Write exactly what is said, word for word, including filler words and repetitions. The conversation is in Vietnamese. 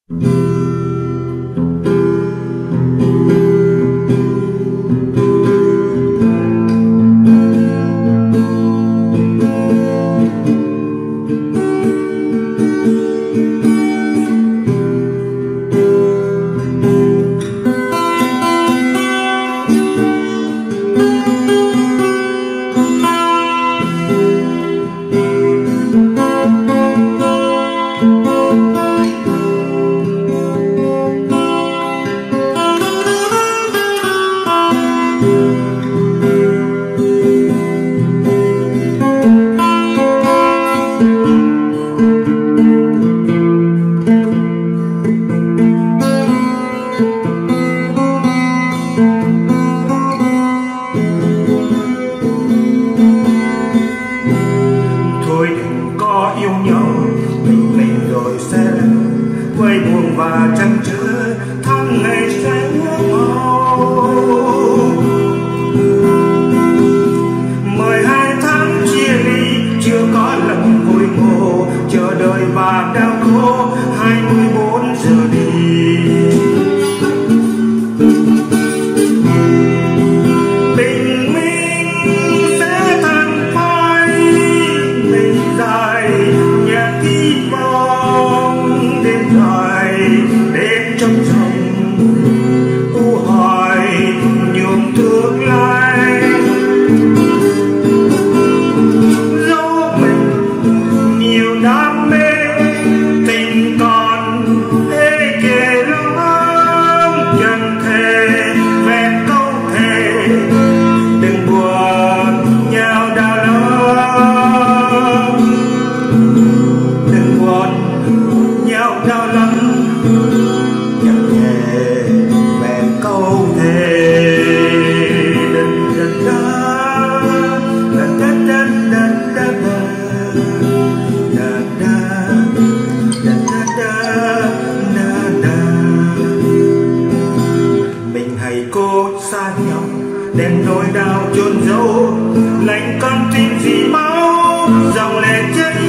Yêu nhau mình mình rồi sẽ quay buồn và trăn trở tháng ngày sẽ mau. Mười hai tháng chia ly chưa có lần hồi ngộ, chờ đợi và đau khổ hai mươi bốn giờ đi. Bình minh sẽ thành phai mình dài, nhạc hy vọng đêm dài đêm trong rồng u hoài nhuộm tương lai. Dẫu mình nhiều đam mê tình còn ê kề lắm, chẳng thể vẹn câu thề đừng buồn nhau đau lắm, đừng buồn nhau đau lắm, chẳng thể vẹn câu thề. Mình hay cô xa nhau đem nỗi đau chôn giấu, lạnh con tim dì máu dòng lệ chảy